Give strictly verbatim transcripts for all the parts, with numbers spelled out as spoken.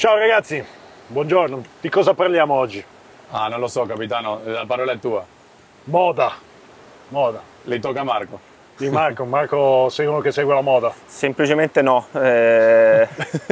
Ciao ragazzi, buongiorno. Di cosa parliamo oggi? Ah, non lo so, capitano, la parola è tua. Moda. Moda. Le tocca a Marco. Di Marco. Marco, sei uno che segue la moda? Semplicemente no. Eh...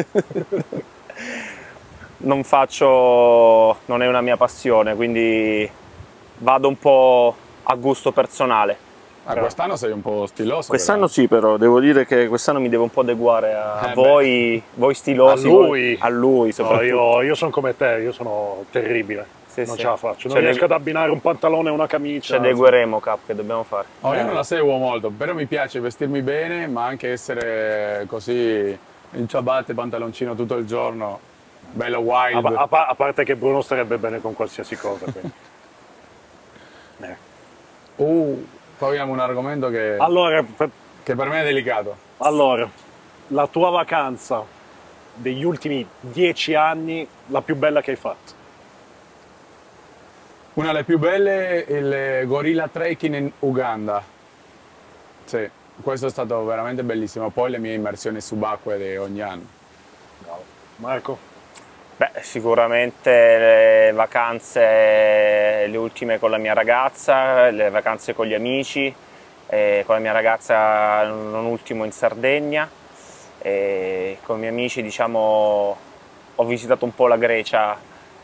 non faccio... non è una mia passione, quindi vado un po' a gusto personale. Ah, quest'anno sei un po' stiloso. Quest'anno però. sì, però devo dire che quest'anno mi devo un po' adeguare a Eh voi, voi stilosi. A lui? Voi, a lui No, soprattutto. io, io sono come te, io sono terribile. Sì, non sì. ce la faccio. Non Ce riesco ne- ad abbinare un pantalone e una Ci camicia. adegueremo, Cap, che dobbiamo fare. Oh, io non la seguo molto, però mi piace vestirmi bene, ma anche essere così in ciabatte, pantaloncino tutto il giorno, bello A, wild. a- a- a parte che Bruno starebbe bene con qualsiasi cosa. quindi. Eh. Uh, poi abbiamo un argomento che, Allora, per- che per me è delicato. allora, la tua vacanza degli ultimi dieci anni, la più bella che hai fatto? Una delle più belle è il Gorilla Trekking in Uganda. Sì, questo è stato veramente bellissimo. Poi le mie immersioni subacquee di ogni anno. Bravo. Marco? Beh, sicuramente le vacanze, le ultime con la mia ragazza, le vacanze con gli amici, eh, con la mia ragazza non ultimo in Sardegna, e con i miei amici diciamo ho visitato un po' la Grecia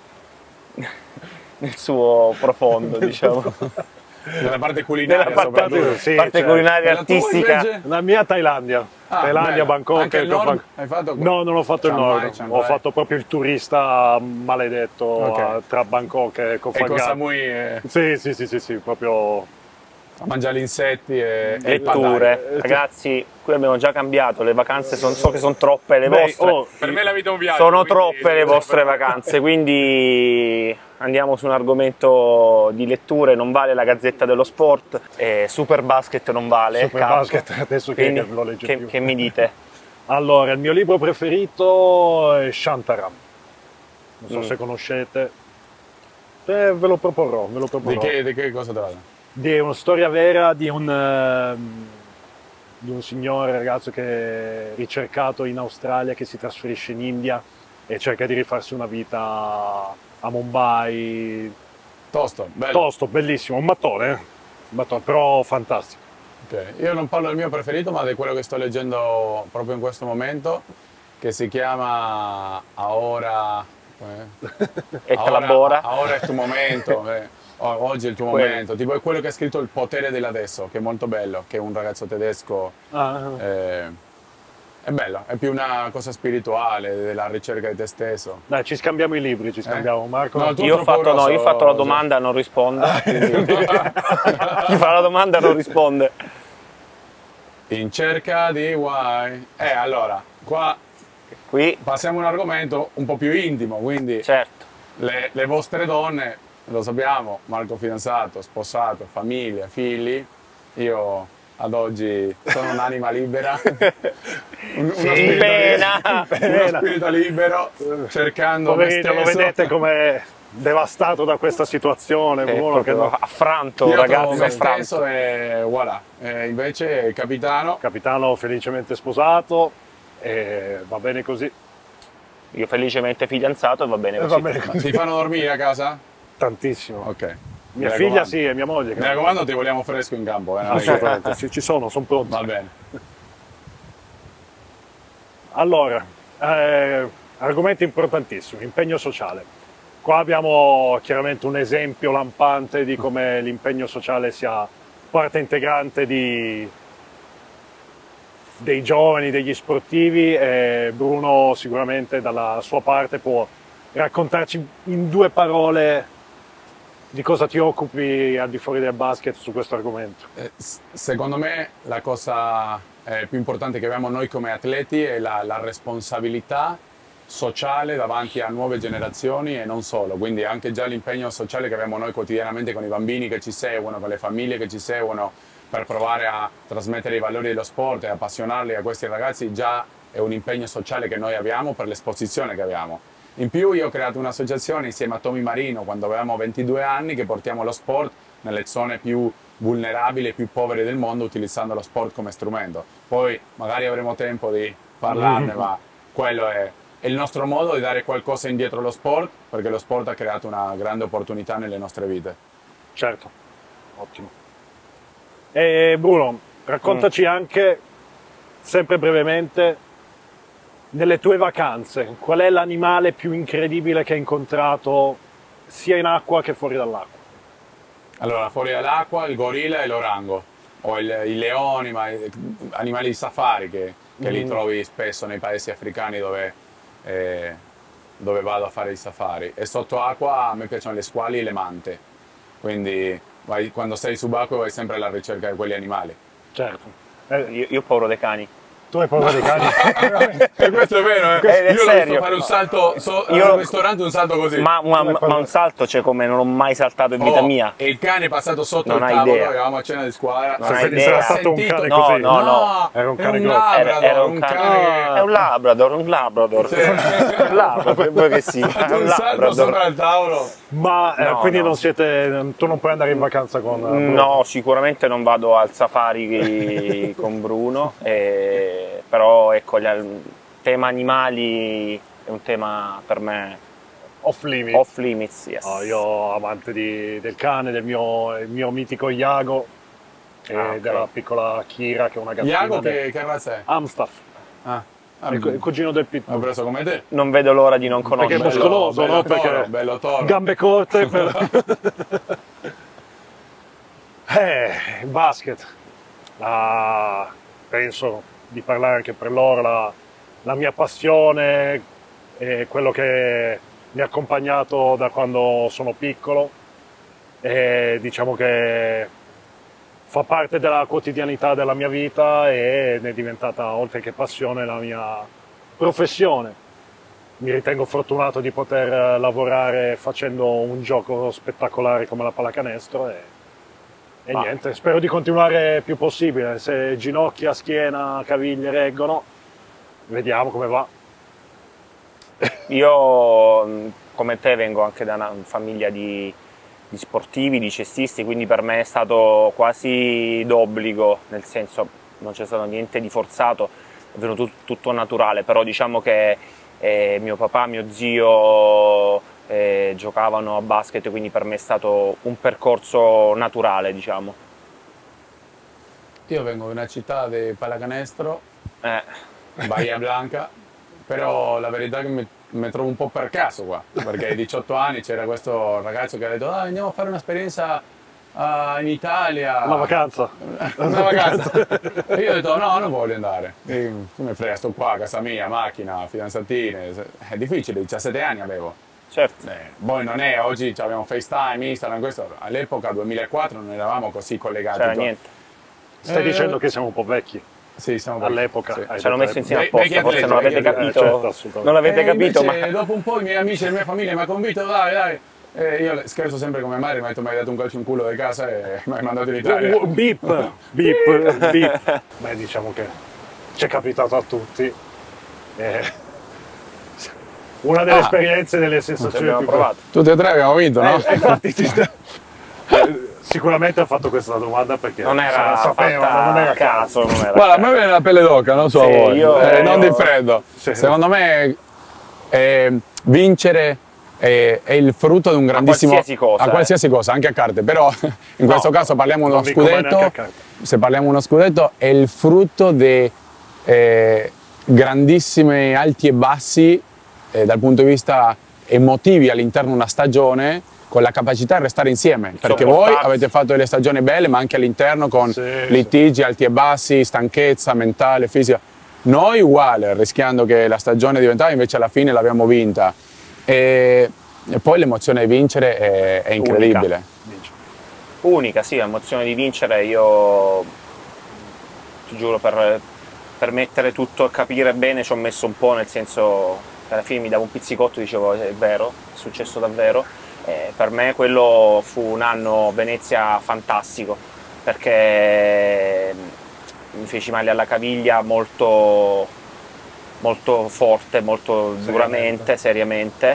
nel suo profondo, diciamo. Nella parte culinaria, Nella parte, soprattutto. sì, parte cioè, culinaria E la tua, artistica. invece? La mia Thailandia. Ah, Thailandia, bello. Bangkok. Anche il Bangkok. nord? Hai fatto? No, non ho fatto il Chiang Mai, nord. Chiang Ho Mai. fatto proprio il turista maledetto Ok. a- tra Bangkok e Koh E Koh Phangan. Samui eh, Sì, sì, sì, sì, sì, proprio. a mangiare gli insetti e, e il Letture, pad ragazzi, qui abbiamo già cambiato, le vacanze son- so che sono troppe le Beh, vostre. oh, thai. Per me la vita è un viaggio. Sono quindi- troppe le vostre vacanze, quindi andiamo su un argomento di letture, non vale la Gazzetta dello Sport, eh, Super Basket non vale, Super Cap. Basket, adesso che, Quindi, che lo legge che, più. che mi dite? Allora, il mio libro preferito è Shantaram. Non so Mm. se conoscete. Eh, ve lo proporrò, ve lo Di proporrò. che, di che cosa tratta? Di una storia vera di un, ehm, di un signore, ragazzo che è ricercato in Australia, che si trasferisce in India e cerca di rifarsi una vita a Mumbai. Tosto, bello. Tosto, bellissimo, un mattone, eh? Un mattone, però fantastico. Ok. Io non parlo del mio preferito, ma di quello che sto leggendo proprio in questo momento, che si chiama Ahora... eh? E Ahora- Tlabora? Ahora è il tuo momento, eh. O- oggi è il tuo Quello. momento. Tipo è quello che ha scritto Il potere dell'adesso, che è molto bello, che è un ragazzo tedesco. Ah, eh, È bello, è più una cosa spirituale, della ricerca di te stesso. dai, ci scambiamo i libri, ci scambiamo. Marco? No, tu- Io ho troppo fatto, no, io ho grosso, fatto la cioè. domanda, non risponde. quindi- Chi fa la domanda non risponde. In cerca di why. Eh, allora, qua Qui, passiamo a un argomento un po' più intimo, quindi certo. le, le vostre donne, lo sappiamo, Marco fidanzato, sposato, famiglia, figli, io ad oggi sono un'anima libera, un- uno, Sì, spirito, pena. uno Pena. spirito libero, cercando me Poverino, lo stesso. vedete com'è devastato da questa situazione. È Bruno, che proprio no- affranto, Io trovo ragazzi, me affranto. stesso e voilà. E invece il capitano, Capitano felicemente sposato e va bene così. Io felicemente fidanzato e va bene E così. va bene così. ti fanno dormire a casa? Tantissimo. Ok. Mia Mi figlia raccomando. sì e mia moglie. che- Mi raccomando, ti vogliamo fresco in campo. Eh, non è che- Assolutamente, sì, ci sono, sono pronto. Va bene. Allora, eh, argomento importantissimo, impegno sociale. Qua abbiamo chiaramente un esempio lampante di come l'impegno sociale sia parte integrante di, dei giovani, degli sportivi, e Bruno sicuramente dalla sua parte può raccontarci in due parole di cosa ti occupi al di fuori del basket su questo argomento. Eh, s- Secondo me la cosa eh, più importante che abbiamo noi come atleti è la, la responsabilità sociale davanti a nuove generazioni e non solo, quindi anche già l'impegno sociale che abbiamo noi quotidianamente con i bambini che ci seguono, con le famiglie che ci seguono, per provare a trasmettere i valori dello sport e appassionarli a questi ragazzi, già è un impegno sociale che noi abbiamo per l'esposizione che abbiamo. In più io ho creato un'associazione insieme a Tommy Marino quando avevamo ventidue anni che portiamo lo sport nelle zone più vulnerabili e più povere del mondo utilizzando lo sport come strumento. Poi magari avremo tempo di parlarne, ma quello è è il nostro modo di dare qualcosa indietro allo sport, perché lo sport ha creato una grande opportunità nelle nostre vite. Certo, ottimo. E Bruno, raccontaci mm. anche, sempre brevemente, nelle tue vacanze, qual è l'animale più incredibile che hai incontrato sia in acqua che fuori dall'acqua? Allora, fuori dall'acqua il gorilla e l'orango, o il, i leoni, ma animali di safari che, che mm. li trovi spesso nei paesi africani dove, eh, dove vado a fare i safari. E sottoacqua a me piacciono le squali e le mante, quindi vai, quando sei subacqueo vai sempre alla ricerca di quegli animali. Certo. Eh, io, io ho paura dei cani. Tu hai paura dei cani? E questo è vero, eh? È Io l'ho visto fare un no. salto so, io, al ristorante, un salto così. Ma, ma, ma un salto, cioè, come non ho mai saltato in vita oh, mia. E il cane è passato sotto non il tavolo, idea. eravamo a cena di squadra. Non hai idea. idea. Stato un cane no, così. no, no, no, era un cane un grosso. labrador, era, era un un cane, cane... È un labrador, un labrador. Sì. un labrador, vuoi che sia? È un un salto sopra il tavolo. Ma eh, no, quindi no. non siete, tu non puoi andare in vacanza con Bruno? No, sicuramente non vado al safari con Bruno, eh, però ecco, il tema animali è un tema per me off limits. Off limits, yes. No, io amante di, del cane, del mio, il mio mitico Iago e ah, okay. della piccola Kira che è una gattina. Iago del... che, che razza è? Amstaff. Ah. Ah, il, il cugino del Pitbull. L'ho preso come te. Non vedo l'ora di non conoscerlo. Perché è muscoloso, bello, no? bello Perché toro, bello toro. Gambe corte. Per... eh, il basket. Ah, penso di parlare anche per loro. La, la mia passione è quello che mi ha accompagnato da quando sono piccolo. E diciamo che fa parte della quotidianità della mia vita e ne è diventata, oltre che passione, la mia professione. Mi ritengo fortunato di poter lavorare facendo un gioco spettacolare come la pallacanestro e, e niente, spero di continuare il più possibile. Se ginocchia, schiena, caviglie reggono, vediamo come va. Io, come te, vengo anche da una famiglia di di sportivi, di cestisti, quindi per me è stato quasi d'obbligo, nel senso non c'è stato niente di forzato, è venuto tutto, tutto naturale, però diciamo che eh, mio papà, mio zio eh, giocavano a basket, quindi per me è stato un percorso naturale, diciamo. Io vengo da una città di pallacanestro, Eh. Bahia Blanca, però la verità è che mi mi trovo un po' per caso qua, perché ai diciotto anni c'era questo ragazzo che ha detto ah, andiamo a fare un'esperienza uh, in Italia. Una vacanza. Una vacanza. E io ho detto no, non voglio andare. E, come frega, sto qua, casa mia, macchina, fidanzatine. È difficile, diciassette anni avevo. Certo. Eh, poi non è, oggi abbiamo FaceTime, Instagram, questo. All'epoca, duemilaquattro, non eravamo così collegati. C'era niente. Stai eh, dicendo che siamo un po' vecchi. Sì, siamo all'epoca sì. ci hanno messo insieme apposta, forse non avete capito, certo, non avete eh, capito invece, ma dopo un po' i miei amici e la mia famiglia mi hanno convinto, dai dai, eh, io scherzo sempre come madre, mi ha detto mi hai dato un calcio in culo di casa e mi hai mandato in Italia. Uh, beep, beep, beep. Beh, diciamo che ci è capitato a tutti. Eh, una delle ah, esperienze, delle sensazioni più provato. Tutti e tre abbiamo vinto, no? Eh, infatti, sicuramente ha fatto questa domanda perché non era sapeva, non era caso. Non era Guarda, a me viene la pelle d'oca, non so sì, a voi, io, eh, io... non di freddo. Sì. Secondo me eh, vincere è, è il frutto di un grandissimo... A qualsiasi cosa. A qualsiasi eh. cosa, anche a carte, però in no, questo caso parliamo di uno scudetto, se parliamo di uno scudetto è il frutto di eh, grandissimi alti e bassi eh, dal punto di vista emotivi all'interno di una stagione, con la capacità di restare insieme, perché voi avete fatto delle stagioni belle ma anche all'interno con sì, litigi sì. alti e bassi, stanchezza mentale, fisica. Noi uguale, rischiando che la stagione diventava, invece alla fine l'abbiamo vinta e, e poi l'emozione di vincere è, è incredibile. Unica. Unica, sì, l'emozione di vincere, io ti giuro, per, per mettere tutto a capire bene ci ho messo un po', nel senso che alla fine mi davo un pizzicotto e dicevo è vero, è successo davvero. Eh, per me quello fu un anno Venezia fantastico, perché mi feci male alla caviglia molto, molto forte, molto seriamente. duramente, seriamente,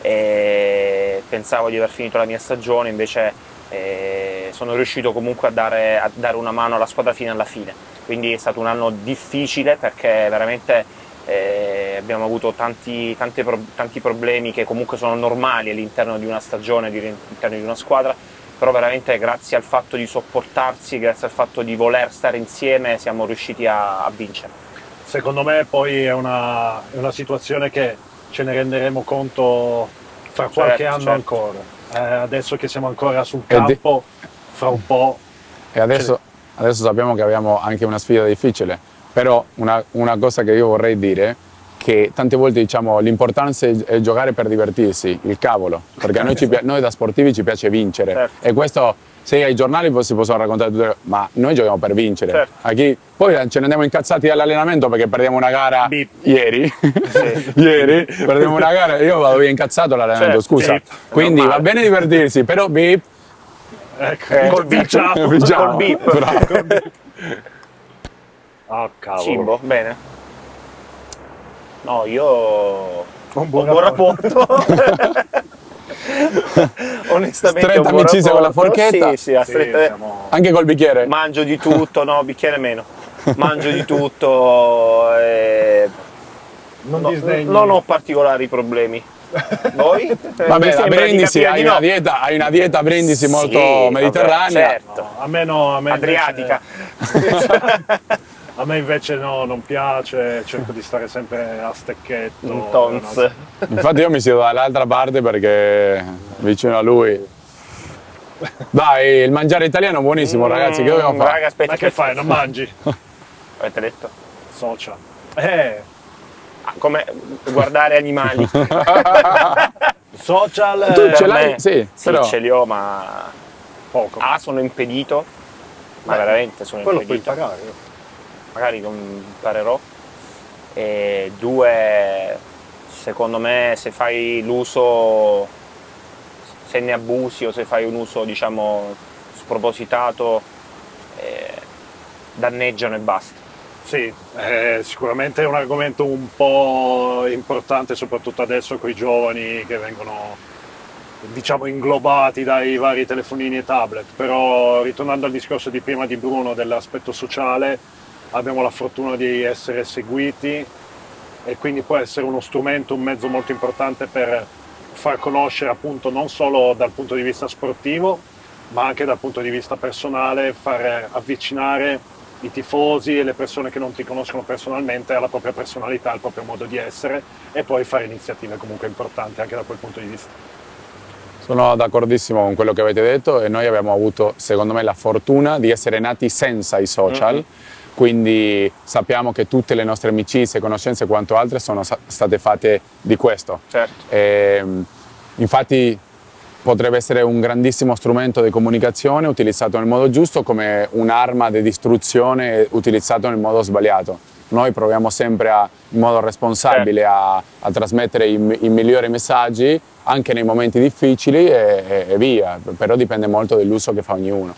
e pensavo di aver finito la mia stagione, invece eh, sono riuscito comunque a dare, a dare una mano alla squadra fino alla fine, quindi è stato un anno difficile perché veramente eh, abbiamo avuto tanti, tante pro tanti problemi che comunque sono normali all'interno di una stagione, all'interno di una squadra, però veramente grazie al fatto di sopportarsi, grazie al fatto di voler stare insieme siamo riusciti a, a vincere. Secondo me poi è una, è una situazione che ce ne renderemo conto fra qualche certo, anno certo. ancora. Eh, adesso che siamo ancora sul campo, fra un po'... E adesso, adesso sappiamo che abbiamo anche una sfida difficile, però una, una cosa che io vorrei dire che tante volte diciamo l'importante è giocare per divertirsi, il cavolo, perché a noi, ci, noi da sportivi ci piace vincere, certo. E questo se ai giornali si possono raccontare tutte, ma noi giochiamo per vincere, certo. A chi, poi ce ne andiamo incazzati dall'allenamento perché perdiamo una gara Beep. ieri, sì. ieri perdiamo una gara, io vado via incazzato all'allenamento, certo. Scusa, Beep. Quindi va bene divertirsi, però beep, ecco, eh, col vinciamo, col beep. Ah, cavolo. Cibo, bene. No, io ho un buon, un buon rapporto. rapporto. Onestamente stretta amicizia con la forchetta, sì, sì, sì, siamo... anche col bicchiere. Mangio di tutto, no, bicchiere meno. Mangio di tutto e... non, no, non ho particolari problemi. Voi? Vabbè, la Brindisi, hai, no. una dieta, hai una dieta Brindisi molto sì, mediterranea. Vabbè, certo. No, a me no, a me adriatica. Invece... A me invece no, non piace, cerco di stare sempre a stecchetto. Un tons. Infatti io mi siedo dall'altra parte perché vicino a lui. Dai, il mangiare italiano è buonissimo, mm, ragazzi, che dobbiamo fare? Raga, aspetta, ma che fai, non mangi? Avete detto? Social. Eh. Ah, come guardare animali. Social. Tu ce l'hai? Sì, sì però... ce li ho, ma poco. Ah, sono impedito, ma Beh, veramente sono quello impedito. Puoi imparare. Magari imparerò. E due, secondo me, se fai l'uso, se ne abusi o se fai un uso, diciamo, spropositato, eh, danneggiano e basta. Sì, eh, sicuramente è un argomento un po' importante, soprattutto adesso con i giovani che vengono, diciamo, inglobati dai vari telefonini e tablet, però ritornando al discorso di prima di Bruno dell'aspetto sociale, abbiamo la fortuna di essere seguiti e quindi può essere uno strumento, un mezzo molto importante per far conoscere, appunto, non solo dal punto di vista sportivo ma anche dal punto di vista personale, far avvicinare i tifosi e le persone che non ti conoscono personalmente alla propria personalità, al proprio modo di essere, e poi fare iniziative comunque importanti anche da quel punto di vista. Sono d'accordissimo con quello che avete detto e noi abbiamo avuto, secondo me, la fortuna di essere nati senza i social. Mm-hmm. Quindi sappiamo che tutte le nostre amicizie, conoscenze e quanto altre sono state fatte di questo. Certo. E, infatti potrebbe essere un grandissimo strumento di comunicazione utilizzato nel modo giusto come un'arma di distruzione utilizzato nel modo sbagliato. Noi proviamo sempre a, in modo responsabile certo. a, a trasmettere i, i migliori messaggi anche nei momenti difficili e, e, e via, però dipende molto dall'uso che fa ognuno.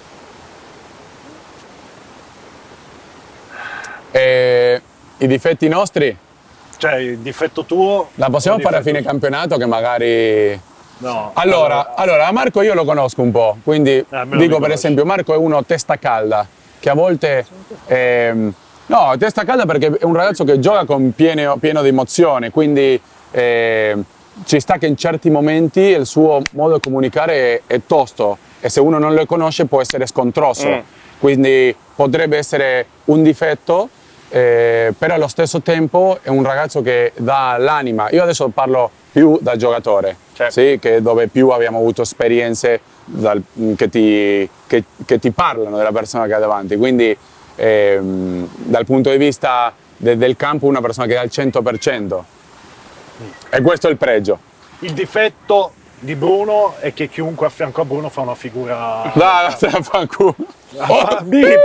E i difetti nostri? Cioè, il difetto tuo? La possiamo fare a fine tuo? campionato che magari... No. Allora, allora, allora, Marco io lo conosco un po', quindi eh, dico per esempio, Marco è uno testa calda, che a volte... Ehm, no, testa calda perché è un ragazzo che gioca con pieno, pieno di emozione, quindi eh, ci sta che in certi momenti il suo modo di comunicare è, è tosto e se uno non lo conosce può essere scontroso, mm. quindi potrebbe essere un difetto. Eh, però allo stesso tempo è un ragazzo che dà l'anima. Io adesso parlo più da giocatore, certo. sì, che dove più abbiamo avuto esperienze dal, che, ti, che, che ti parlano della persona che ha davanti, quindi ehm, dal punto di vista de, del campo una persona che dà il cento per cento e questo è il pregio. Il difetto di Bruno è che chiunque a fianco a Bruno fa una figura... Dai, no, fanculo! Oh,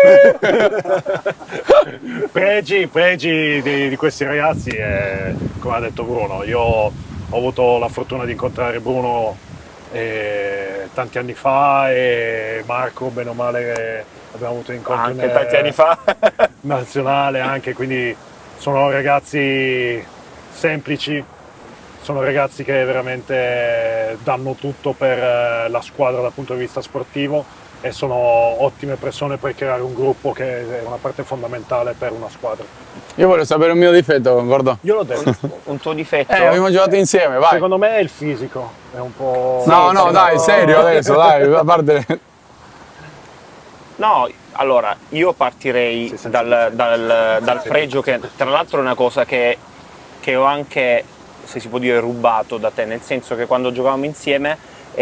pregi, pregi di, di questi ragazzi è, come ha detto Bruno, io ho avuto la fortuna di incontrare Bruno eh, tanti anni fa e Marco bene o male abbiamo avuto incontri anche in, tanti anni fa nazionale anche, quindi sono ragazzi semplici, sono ragazzi che veramente danno tutto per la squadra dal punto di vista sportivo. e sono ottime persone per creare un gruppo che è una parte fondamentale per una squadra. Io voglio sapere un mio difetto, concordo? Io l'ho detto. Un tuo difetto? Eh, abbiamo giocato insieme, vai. Secondo me è il fisico, è un po'... No, Sì, no, sì, dai, no. serio adesso, dai, a parte... No, allora, io partirei Sì, senza dal, difetto. dal, dal pregio che tra l'altro è una cosa che, che ho anche, se si può dire, rubato da te, nel senso che quando giocavamo insieme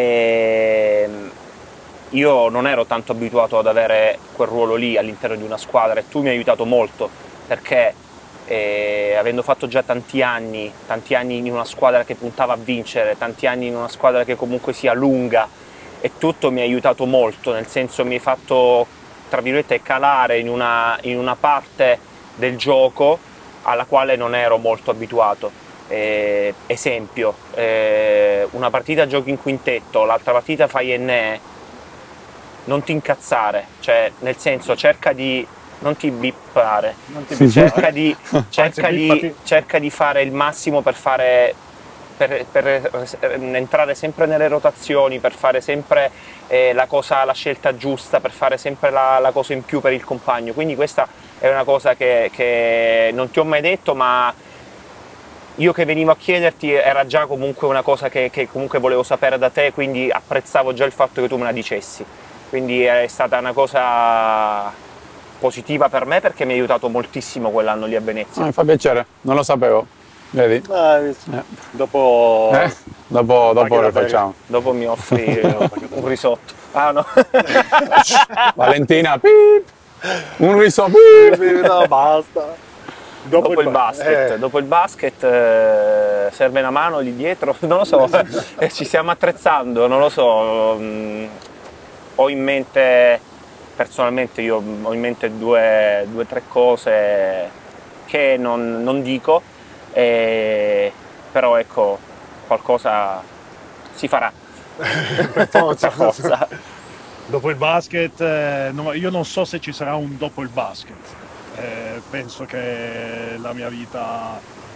ehm, io non ero tanto abituato ad avere quel ruolo lì all'interno di una squadra e tu mi hai aiutato molto perché eh, avendo fatto già tanti anni, tanti anni in una squadra che puntava a vincere, tanti anni in una squadra che comunque sia lunga e tutto mi ha aiutato molto, nel senso mi hai fatto, tra virgolette, calare in una, in una parte del gioco alla quale non ero molto abituato. Eh, esempio, eh, una partita giochi in quintetto, l'altra partita fai enne, non ti incazzare, cioè nel senso cerca di, non ti bippare, Non ti cerca di, cerca, Anzi, di, bippati. cerca di fare il massimo per fare per, per entrare sempre nelle rotazioni, per fare sempre eh, la, cosa, la scelta giusta, per fare sempre la, la cosa in più per il compagno. Quindi questa è una cosa che, che non ti ho mai detto, ma io che venivo a chiederti era già comunque una cosa che, che comunque volevo sapere da te, quindi apprezzavo già il fatto che tu me la dicessi. Quindi è stata una cosa positiva per me perché mi ha aiutato moltissimo quell'anno lì a Venezia. Ah, mi fa piacere, non lo sapevo, vedi? Ah, eh. Dopo... Eh? Dopo, dopo Paghi lo la ferie. facciamo. Dopo mi offri un risotto. Ah no? Valentina, pip, un riso, pip. No, basta. Dopo, Dopo il ba- basket, eh, dopo il basket eh, serve una mano lì dietro, non lo so, eh, ci stiamo attrezzando, non lo so, mm, ho in mente, personalmente io ho in mente due o tre cose che non, non dico, eh, però ecco, qualcosa si farà, per forza. per forza. Dopo il basket, eh, no, io non so se ci sarà un dopo il basket. Eh, penso che la mia vita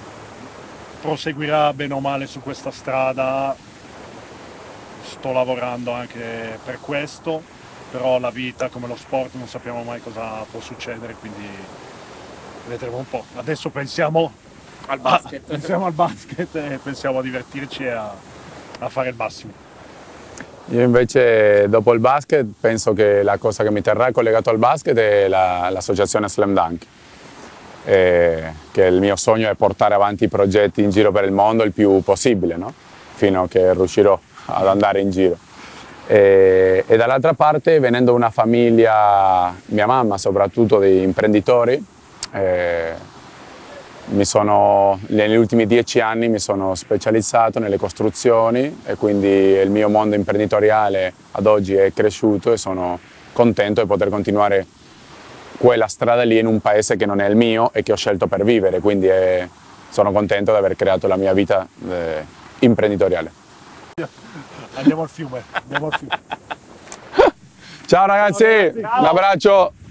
proseguirà bene o male su questa strada. Sto lavorando anche per questo, però la vita, come lo sport, non sappiamo mai cosa può succedere, quindi vedremo un po'. Adesso pensiamo Al a, basket. pensiamo al basket e pensiamo a divertirci e a, a fare il massimo. Io invece dopo il basket penso che la cosa che mi terrà collegato al basket è la- l'associazione Slam Dunk, e che il mio sogno è portare avanti i progetti in giro per il mondo il più possibile, no? Fino a che riuscirò ad andare in giro. E, e dall'altra parte, venendo da una famiglia, mia mamma soprattutto, di imprenditori, eh, mi sono, negli ultimi dieci anni mi sono specializzato nelle costruzioni e quindi il mio mondo imprenditoriale ad oggi è cresciuto e sono contento di poter continuare quella strada lì in un paese che non è il mio e che ho scelto per vivere, quindi è, sono contento di aver creato la mia vita eh, imprenditoriale. Andiamo al fiume, andiamo al fiume. Ciao ragazzi, Ciao, ragazzi. un abbraccio!